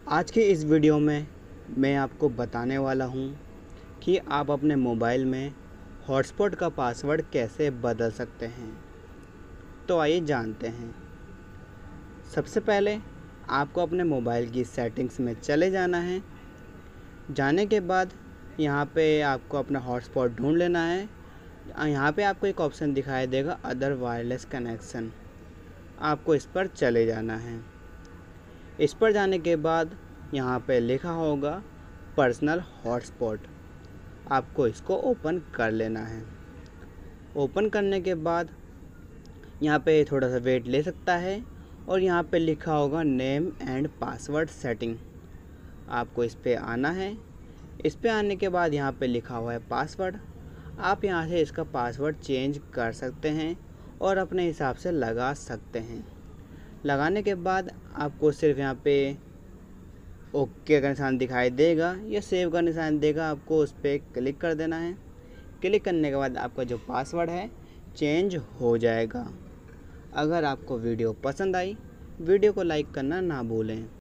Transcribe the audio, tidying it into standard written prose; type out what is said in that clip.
आज की इस वीडियो में मैं आपको बताने वाला हूँ कि आप अपने मोबाइल में हॉटस्पॉट का पासवर्ड कैसे बदल सकते हैं। तो आइए जानते हैं। सबसे पहले आपको अपने मोबाइल की सेटिंग्स में चले जाना है। जाने के बाद यहाँ पे आपको अपना हॉटस्पॉट ढूंढ लेना है। यहाँ पे आपको एक ऑप्शन दिखाई देगा अदर वायरलेस कनेक्शन, आपको इस पर चले जाना है। इस पर जाने के बाद यहाँ पे लिखा होगा पर्सनल हॉटस्पॉट, आपको इसको ओपन कर लेना है। ओपन करने के बाद यहाँ पे थोड़ा सा वेट ले सकता है और यहाँ पे लिखा होगा नेम एंड पासवर्ड सेटिंग, आपको इस पे आना है। इस पे आने के बाद यहाँ पे लिखा हुआ है पासवर्ड, आप यहाँ से इसका पासवर्ड चेंज कर सकते हैं और अपने हिसाब से लगा सकते हैं। लगाने के बाद आपको सिर्फ यहाँ पे ओके का निशान दिखाई देगा या सेव का निशान देगा, आपको उस पर क्लिक कर देना है। क्लिक करने के बाद आपका जो पासवर्ड है चेंज हो जाएगा। अगर आपको वीडियो पसंद आई, वीडियो को लाइक करना ना भूलें।